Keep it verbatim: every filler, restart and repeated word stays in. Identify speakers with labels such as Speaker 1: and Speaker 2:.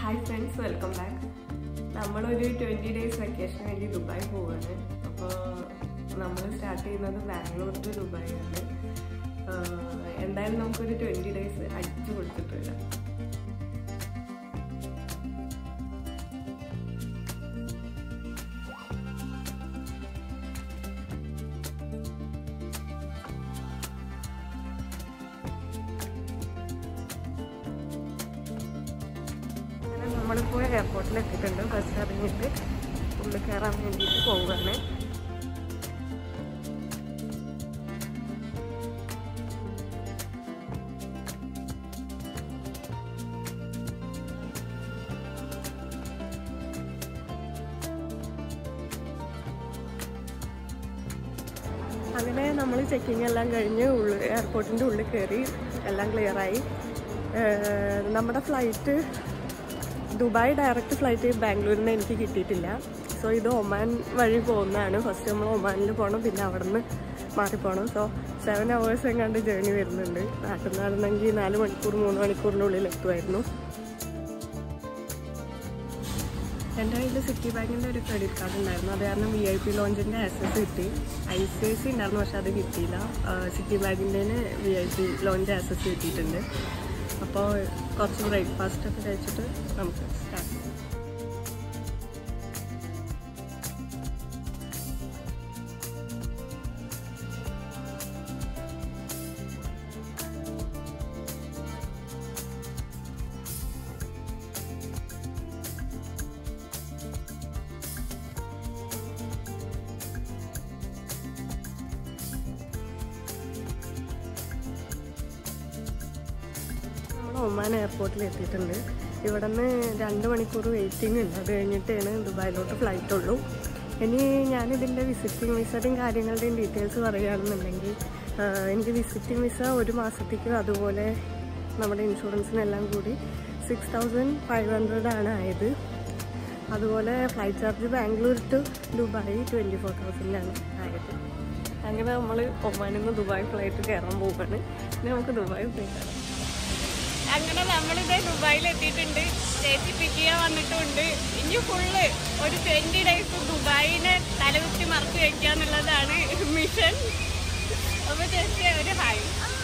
Speaker 1: Hi friends, welcome back. We are twenty days vacation in Dubai. We start in Bangalore to Dubai. And then we have twenty days. We are going to airport. We are going to go to the airport. We are going to go to the we checking the airport in the clear. Our flight Dubai direct flight to Bangalore in Kitilla. So this is Oman. First time Oman is going so seven hours journey. That's and I have a City Bank credit card. I have a V I P lounge in the S S city. I C C City Bank V I P lounge S S city. So, breakfast we start. Oman airport ലെത്തിയിട്ടുണ്ട് ഇവിടെന്ന് രണ്ട് മണിക്കൂർ waiting ഉണ്ട് അത് കഴിഞ്ഞിട്ടാണ് ദുബായിലോട്ട് flight ഉള്ളൂ ഇനി ഞാൻ ഇതിന്റെ വിസിറ്റിംഗ് വിസയും കാര്യങ്ങളുടെയും ഡീറ്റെയിൽസ് പറയുകയാണെന്നുണ്ടെങ്കിൽ എനിക്ക് വിസിറ്റിംഗ് വിസ ഒരു മാസത്തേക്ക് അതുപോലെ നമ്മുടെ ഇൻഷുറൻസിനെല്ലാം കൂടി സിക്സ് തൗസൻഡ് ഫൈവ് ഹൺഡ്രഡ് ആണ് ആയത് അതുപോലെ flight charge Bangalore to Dubai twenty four thousand ആണ് ആയത് അങ്ങനെ നമ്മൾ ഒമാനിൽ നിന്ന് ദുബായ് ഫ്ലൈറ്റ് കയറാൻ പോവുകയാണ് ഇനി നമുക്ക് ദുബായ് പോയി കാണാം അങ്ങനെ നമ്മളിത് ദുബായിലെത്തിയിട്ടുണ്ട് ചേച്ചി പിക്ക് ചെയ്യാൻ വന്നിട്ടുണ്ട് ഇനി ഫുള്ള് ഒരു ട്വൻറ്റി ഡേയ്സ് ദുബായിനെ തലകുത്തി മറച്ചു വയ്ക്കുക എന്നുള്ളതാണ് മിഷൻ അപ്പോൾ ചേച്ചി ഒരു ഹായ്